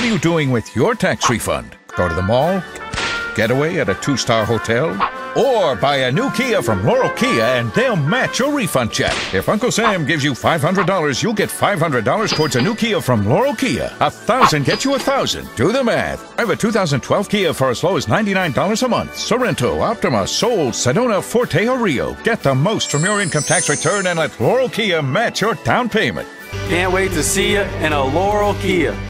What are you doing with your tax refund? Go to the mall? Getaway at a 2-star hotel? Or buy a new Kia from Laurel Kia and they'll match your refund check. If Uncle Sam gives you $500, you'll get $500 towards a new Kia from Laurel Kia. 1,000 gets you 1,000. Do the math. I have a 2012 Kia for as low as $99 a month. Sorrento, Optima, Soul, Sedona, Forte, or Rio. Get the most from your income tax return and let Laurel Kia match your down payment. Can't wait to see you in a Laurel Kia.